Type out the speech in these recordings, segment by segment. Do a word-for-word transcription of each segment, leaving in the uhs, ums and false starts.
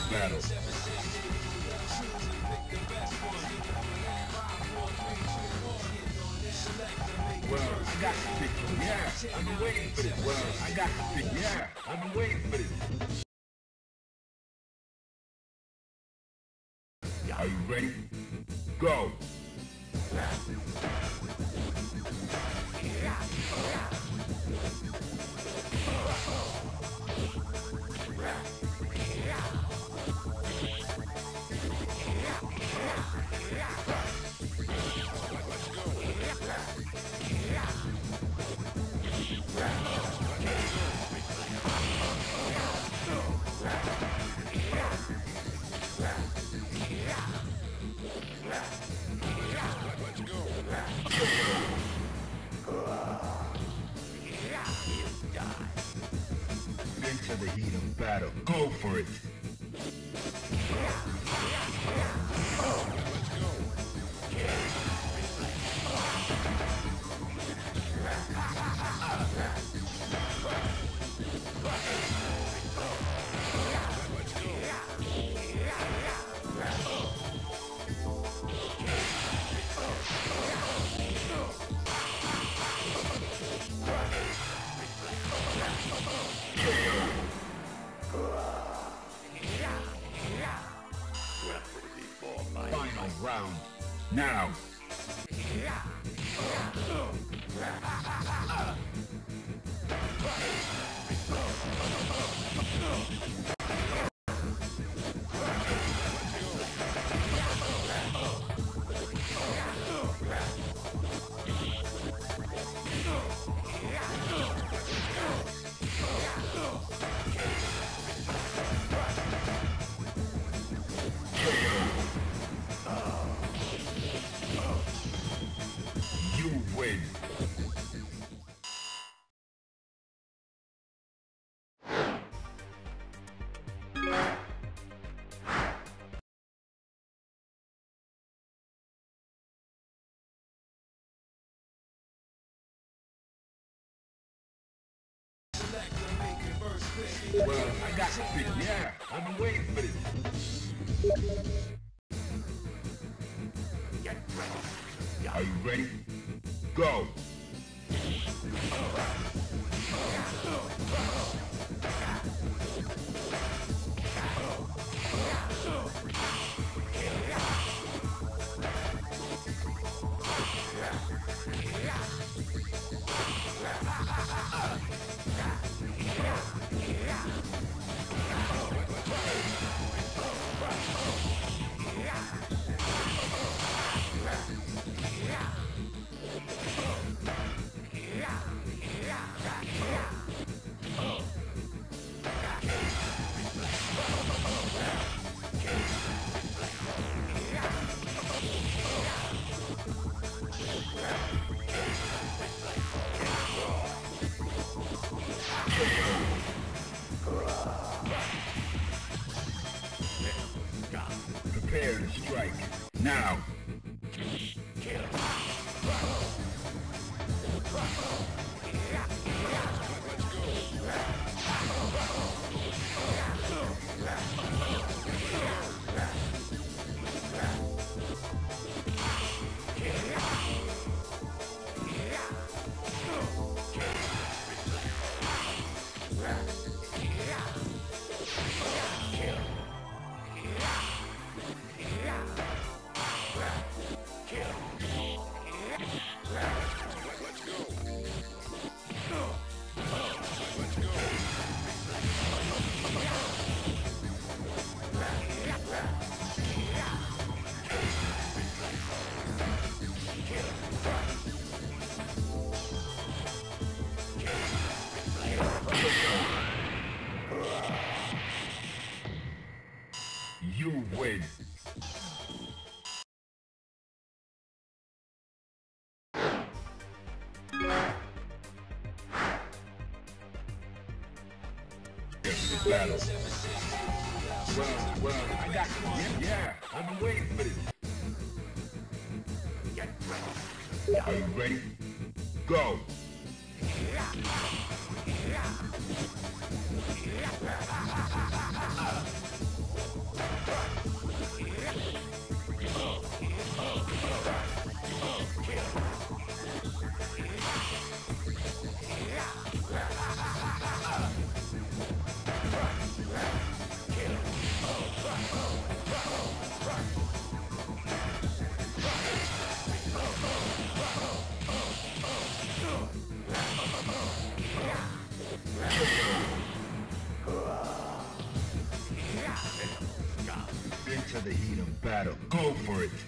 battle. Well, I got to pick. Yeah, I've been waiting for this. Well, I got to pick. Yeah, I've been waiting for this. Are you ready? Go! Into the heat of battle. Go for it! Final round. Now! You win! Well, I got to pick. Yeah, I've been waiting for this. Get ready. Are you ready? Go! Prepare to strike. Now! You win! Battle. Well, well, I got you. Yeah, I've been waiting for this. Get ready. Are you ready? Go! Into the heat of battle. Go for it.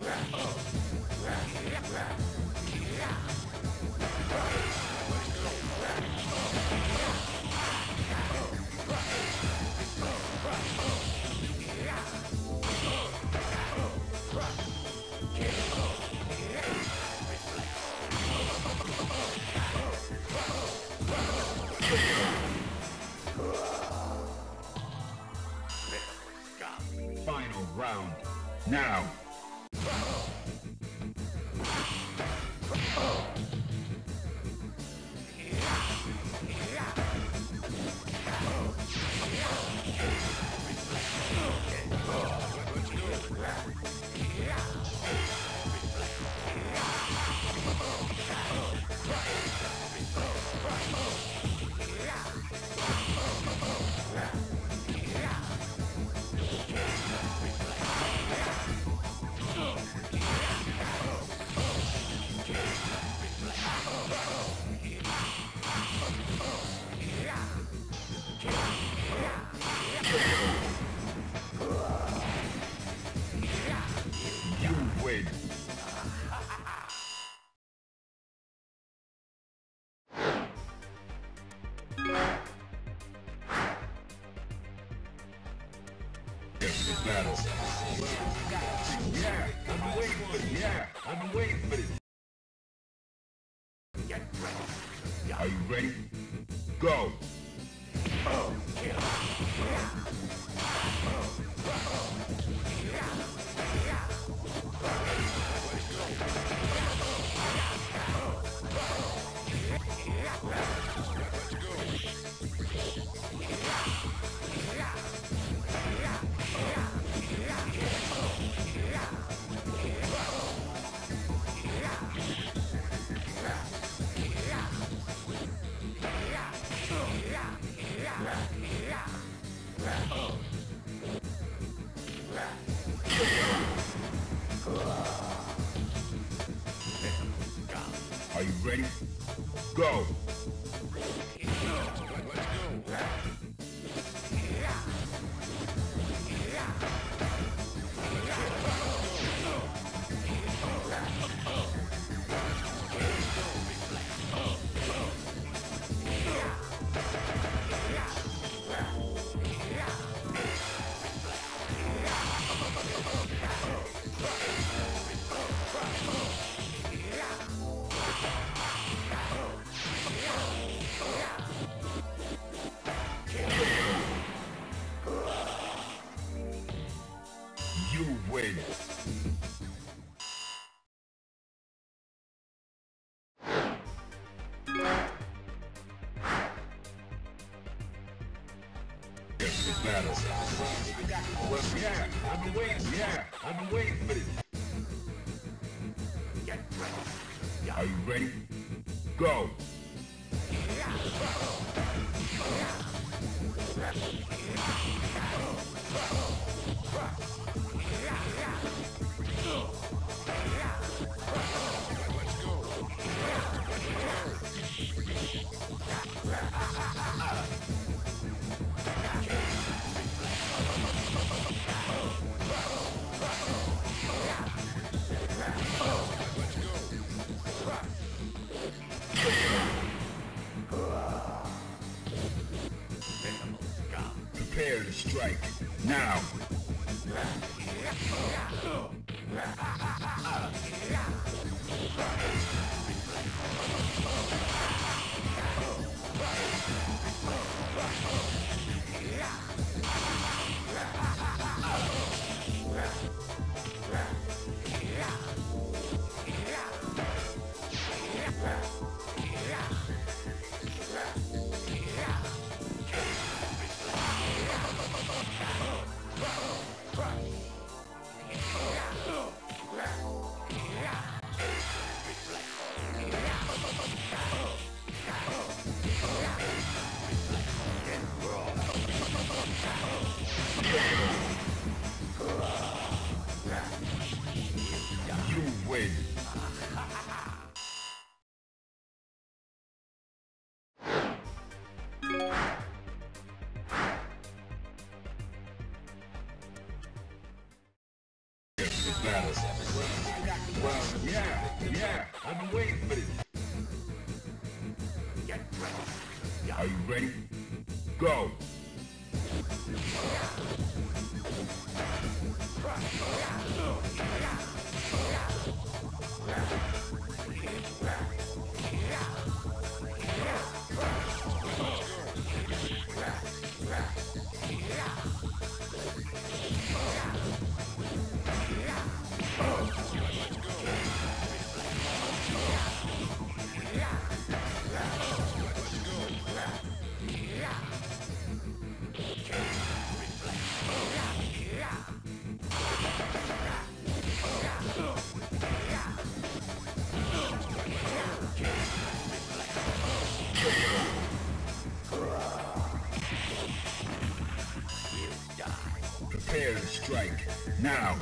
Final round. Now. You win. Battle. Yeah, I've been waiting for this. Yeah, I've been waiting for this. Are you ready? Go. Are you ready? Go! You win. Battle. Well, yeah, I've been waiting. Yeah, I've been waiting for this. Are you ready? Go. Prepare to strike. Now. battle. Well, yeah, yeah, I've been waiting for this. Are you ready? Go! Prepare to strike, now!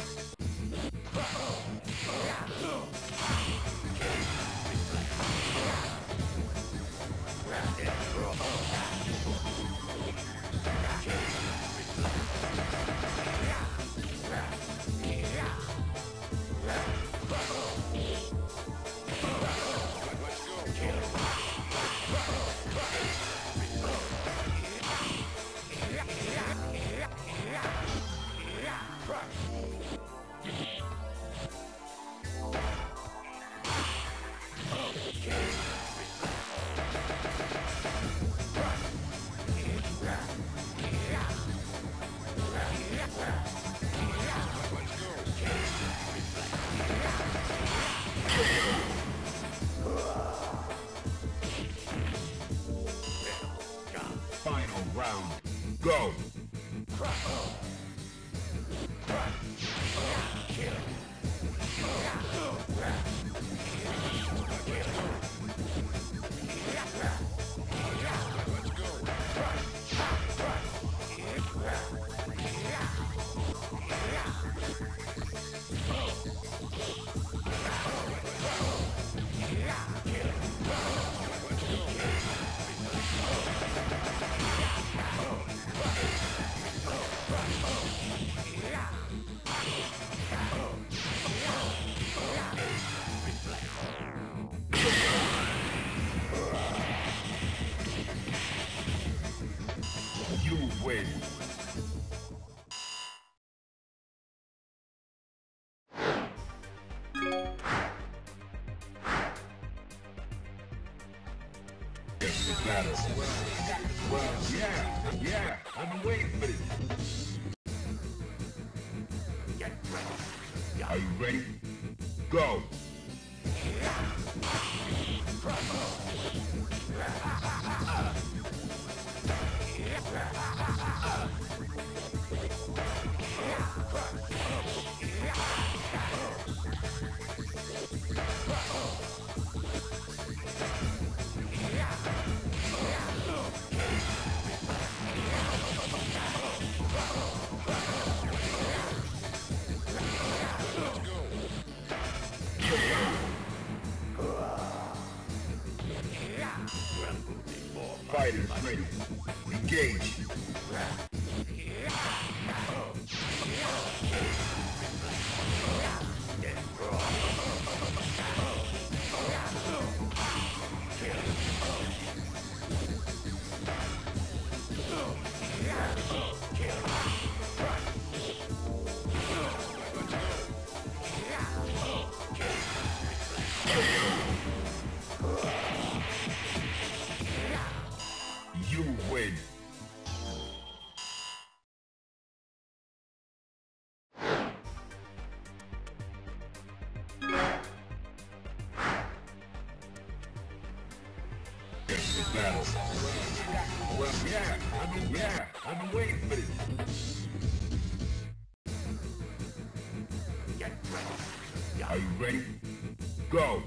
Final round, go! You win. Battle. Well, yeah, yeah, I've been waiting for this. Are you ready? Go! Fighters ready. Engage. You win. Battle. Well, yeah, I mean, yeah, I've been waiting for this. Are you ready? Go!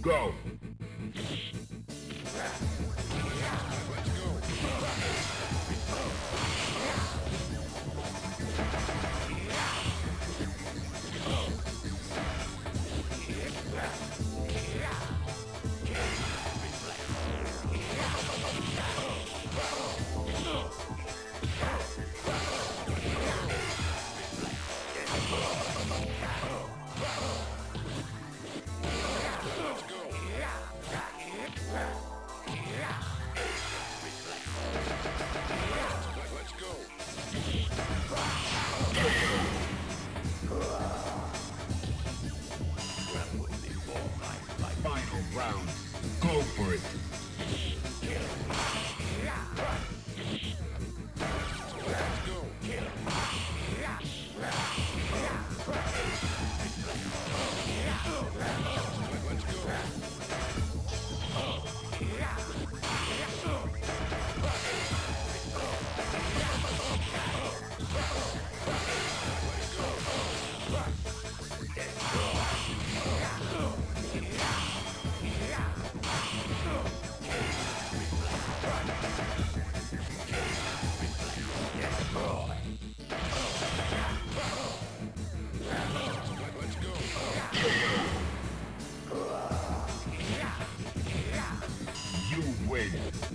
Go. Final round. Go for it. You win.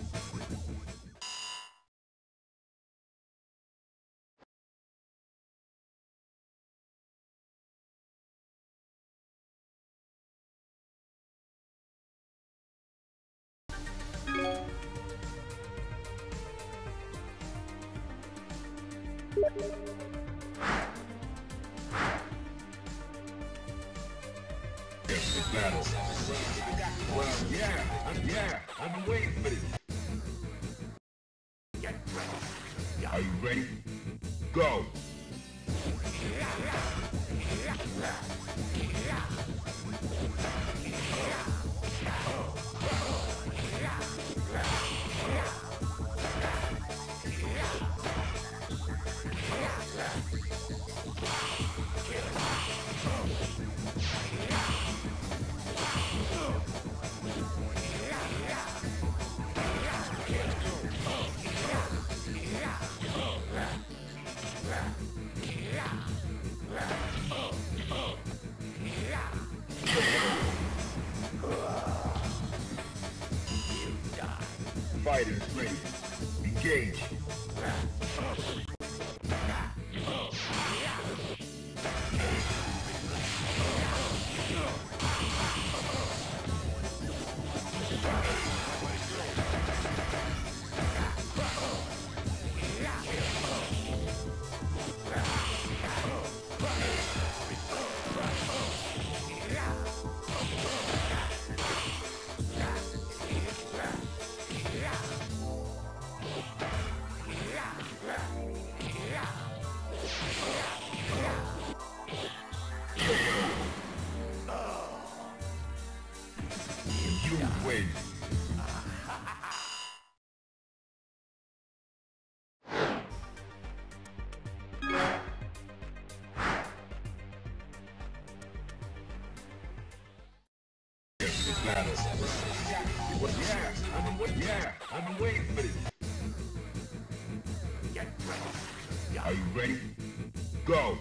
Yes, battle. Well, yeah, I'm, yeah, I've been waiting for this. Are you ready? Go. Fighters ready. Engage. You win. Yes, battle. Well, yeah, I've been waiting. Yeah, I've been waiting for this. Are you ready? Go.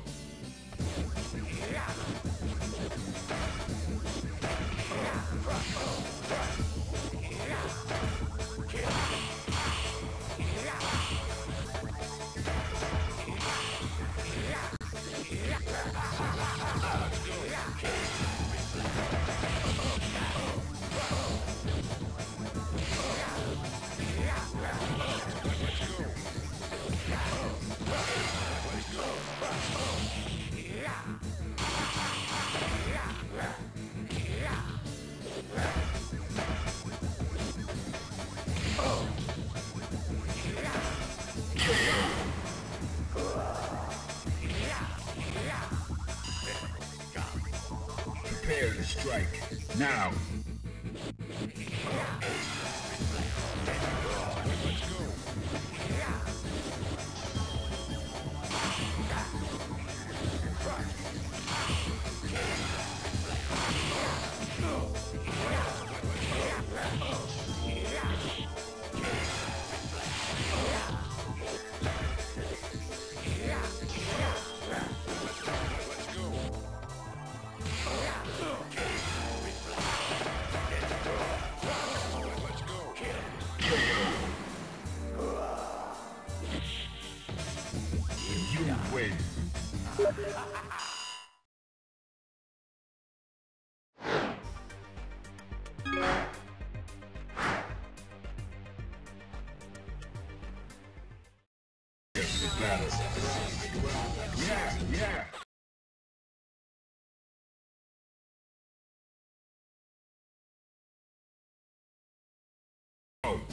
Prepare to strike. Now. Yeah. Battle. Yeah, yeah. Oh.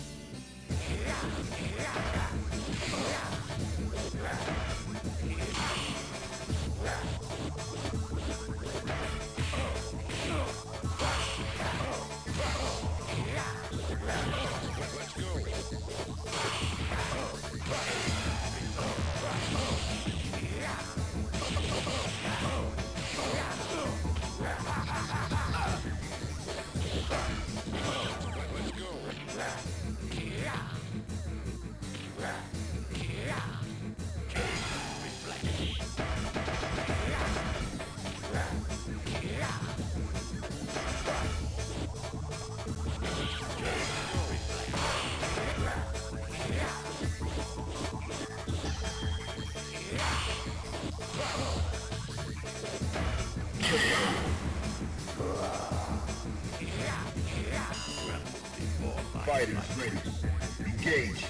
Fighters ready. Engage.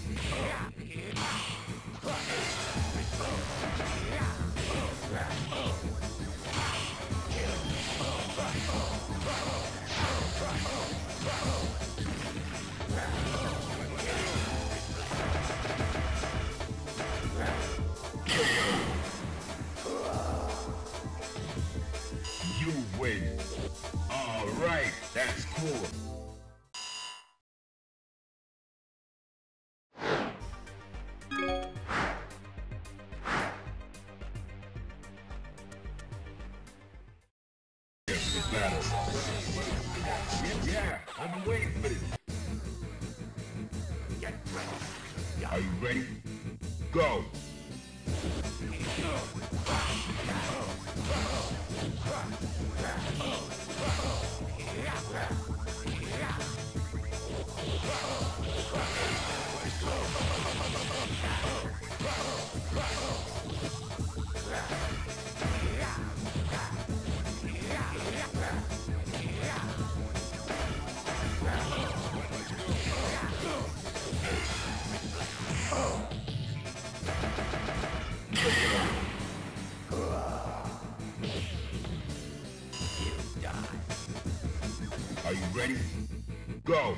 You win. All right, that's cool. Battle. Yeah, I've been waiting for this. Are you ready? Go! Are you ready? Go!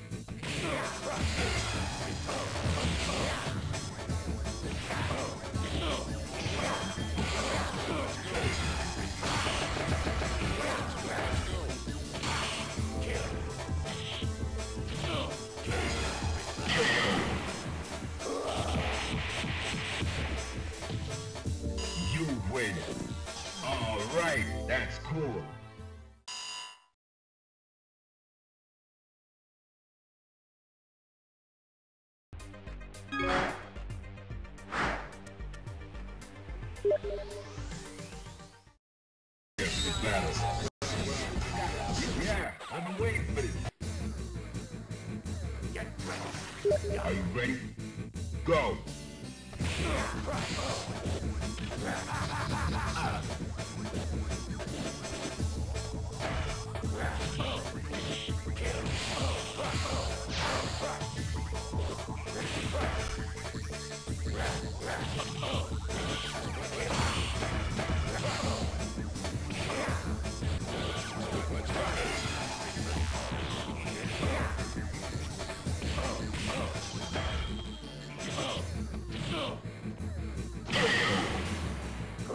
You win. All right, that's cool. Battle. Yeah, I've been waiting for this. Are you ready? Go!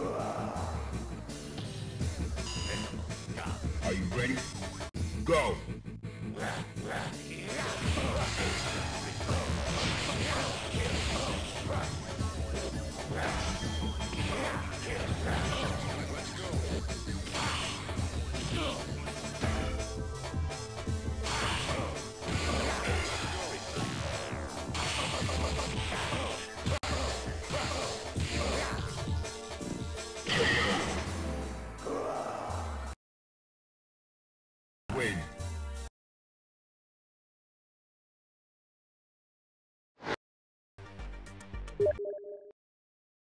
Are you ready? Go!